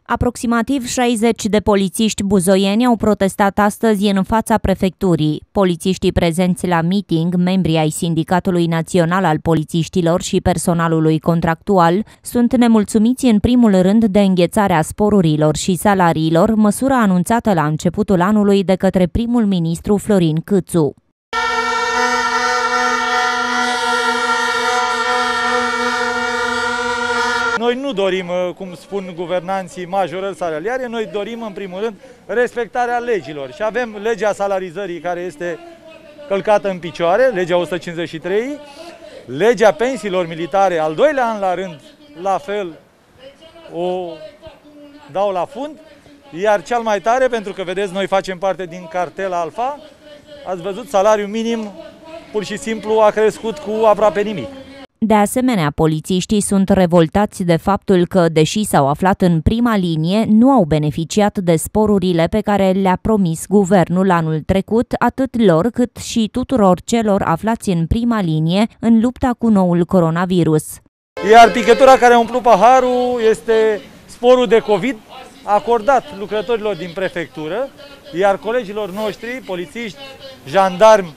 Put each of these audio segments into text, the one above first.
Aproximativ 60 de polițiști buzoieni au protestat astăzi în fața prefecturii. Polițiștii prezenți la meeting, membrii ai Sindicatului Național al Polițiștilor și personalului contractual, sunt nemulțumiți în primul rând de înghețarea sporurilor și salariilor, măsură anunțată la începutul anului de către primul ministru Florin Câțu. Noi nu dorim, cum spun guvernanții, majorări salariare, noi dorim în primul rând respectarea legilor și avem legea salarizării care este călcată în picioare, legea 153, legea pensiilor militare, al doilea an la rând, la fel o dau la fund, iar cel mai tare, pentru că vedeți, noi facem parte din cartela Alfa, ați văzut, salariul minim pur și simplu a crescut cu aproape nimic. De asemenea, polițiștii sunt revoltați de faptul că, deși s-au aflat în prima linie, nu au beneficiat de sporurile pe care le-a promis guvernul anul trecut, atât lor cât și tuturor celor aflați în prima linie în lupta cu noul coronavirus. Iar picătura care a umplut paharul este sporul de COVID acordat lucrătorilor din prefectură, iar colegilor noștri, polițiști, jandarmi,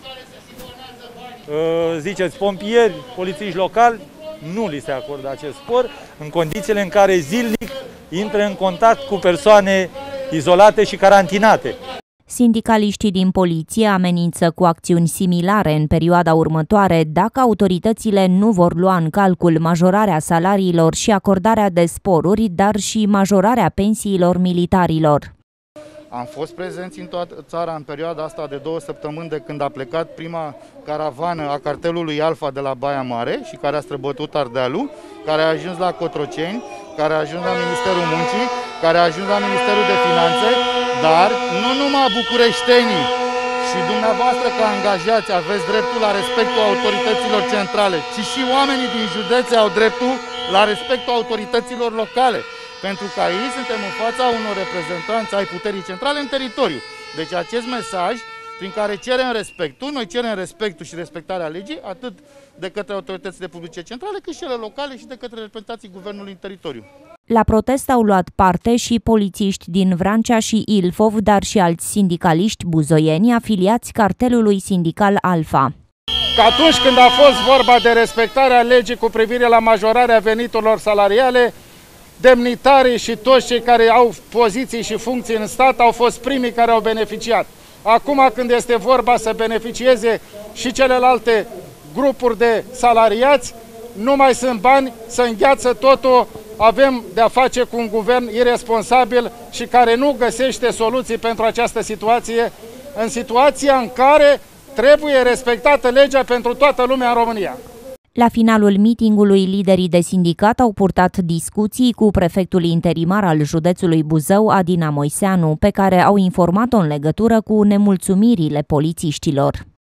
ziceți, pompieri, polițiști locali, nu li se acordă acest spor, în condițiile în care zilnic intră în contact cu persoane izolate și carantinate. Sindicaliștii din poliție amenință cu acțiuni similare în perioada următoare dacă autoritățile nu vor lua în calcul majorarea salariilor și acordarea de sporuri, dar și majorarea pensiilor militarilor. Am fost prezenți în toată țara în perioada asta de 2 săptămâni de când a plecat prima caravană a cartelului Alfa de la Baia Mare și care a străbătut Ardealul, care a ajuns la Cotroceni, care a ajuns la Ministerul Muncii, care a ajuns la Ministerul de Finanțe, dar nu numai bucureștenii și dumneavoastră ca angajați aveți dreptul la respectul autorităților centrale, ci și oamenii din județe au dreptul la respectul autorităților locale. Pentru că aici suntem în fața unor reprezentanți ai puterii centrale în teritoriu. Deci acest mesaj prin care cerem respectul, noi cerem respectul și respectarea legii, atât de către autoritățile publice centrale, cât și cele locale și de către reprezentanții guvernului în teritoriu. La protest au luat parte și polițiști din Vrancea și Ilfov, dar și alți sindicaliști buzoieni afiliați cartelului sindical Alfa. Că atunci când a fost vorba de respectarea legii cu privire la majorarea veniturilor salariale, demnitarii și toți cei care au poziții și funcții în stat au fost primii care au beneficiat. Acum când este vorba să beneficieze și celelalte grupuri de salariați, nu mai sunt bani, să îngheață totul, avem de-a face cu un guvern iresponsabil și care nu găsește soluții pentru această situație, în situația în care trebuie respectată legea pentru toată lumea în România. La finalul mitingului, liderii de sindicat au purtat discuții cu prefectul interimar al județului Buzău, Adina Moiseanu, pe care au informat-o în legătură cu nemulțumirile polițiștilor.